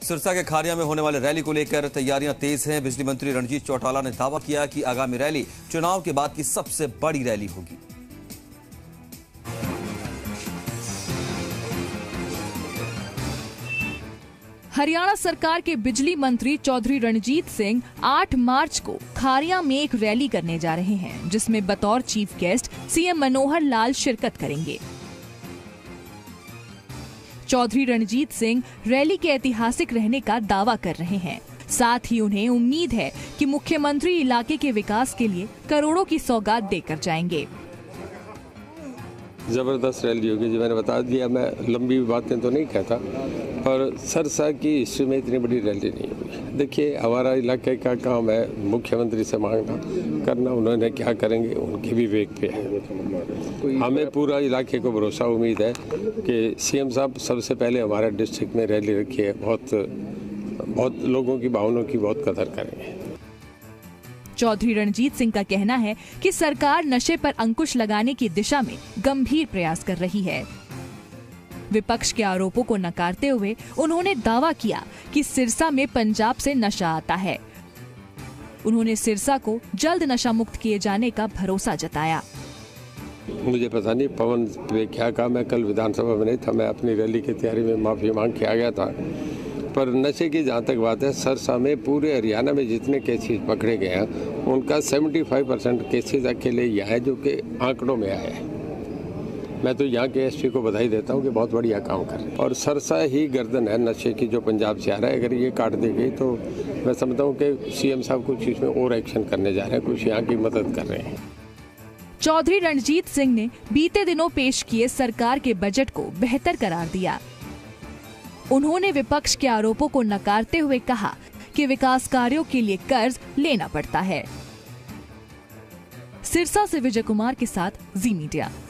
सिरसा के खारिया में होने वाले रैली को लेकर तैयारियां तेज हैं। बिजली मंत्री रणजीत चौटाला ने दावा किया कि आगामी रैली चुनाव के बाद की सबसे बड़ी रैली होगी। हरियाणा सरकार के बिजली मंत्री चौधरी रणजीत सिंह 8 मार्च को खारिया में एक रैली करने जा रहे हैं, जिसमें बतौर chief guest CM Manohar Lal शिरकत करेंगे। चौधरी रणजीत सिंह रैली के ऐतिहासिक रहने का दावा कर रहे हैं। साथ ही उन्हें उम्मीद है कि मुख्यमंत्री इलाके के विकास के लिए करोड़ों की सौगात देकर जाएंगे। जबरदस्त रैली होगी जी, मैंने बता दिया। मैं लंबी बातें तो नहीं कहता, पर सरसा की हिस्ट्री में इतनी बड़ी रैली नहीं हुई। देखिए, हमारा इलाके का काम है मुख्यमंत्री से मांगना करना, उन्होंने क्या करेंगे उनके विवेक पे है। हमें पूरा इलाके को भरोसा उम्मीद है कि सीएम साहब सबसे पहले हमारे डिस्ट्रिक्ट में रैली रखी है, बहुत लोगों की भावनाओं की बहुत कदर करेंगे। चौधरी रणजीत सिंह का कहना है कि सरकार नशे पर अंकुश लगाने की दिशा में गंभीर प्रयास कर रही है। विपक्ष के आरोपों को नकारते हुए उन्होंने दावा किया कि सिरसा में पंजाब से नशा आता है। उन्होंने सिरसा को जल्द नशा मुक्त किए जाने का भरोसा जताया। मुझे पता नहीं पवन पे क्या कहा, मैं कल विधानसभा में नहीं था, मैं अपनी रैली की तैयारी में माफी मांग के आ गया था। पर नशे की जहाँ तक बात है, सरसा में पूरे हरियाणा में जितने केसेस पकड़े गए हैं उनका 75% केसेस अकेले यहाँ है, जो कि आंकड़ों में आए हैं। मैं तो यहाँ के एसपी को बधाई देता हूँ कि बहुत बढ़िया काम कर रहे हैं। और सरसा ही गर्दन है नशे की जो पंजाब से आ रहा है। अगर ये काट दी गई तो मैं समझता हूँ कि सीएम साहब कुछ इसमें और एक्शन करने जा रहे हैं, कुछ यहाँ की मदद कर रहे हैं। चौधरी रणजीत सिंह ने बीते दिनों पेश किए सरकार के बजट को बेहतर करार दिया। उन्होंने विपक्ष के आरोपों को नकारते हुए कहा कि विकास कार्यों के लिए कर्ज लेना पड़ता है। सिरसा से विजय कुमार के साथ जी मीडिया।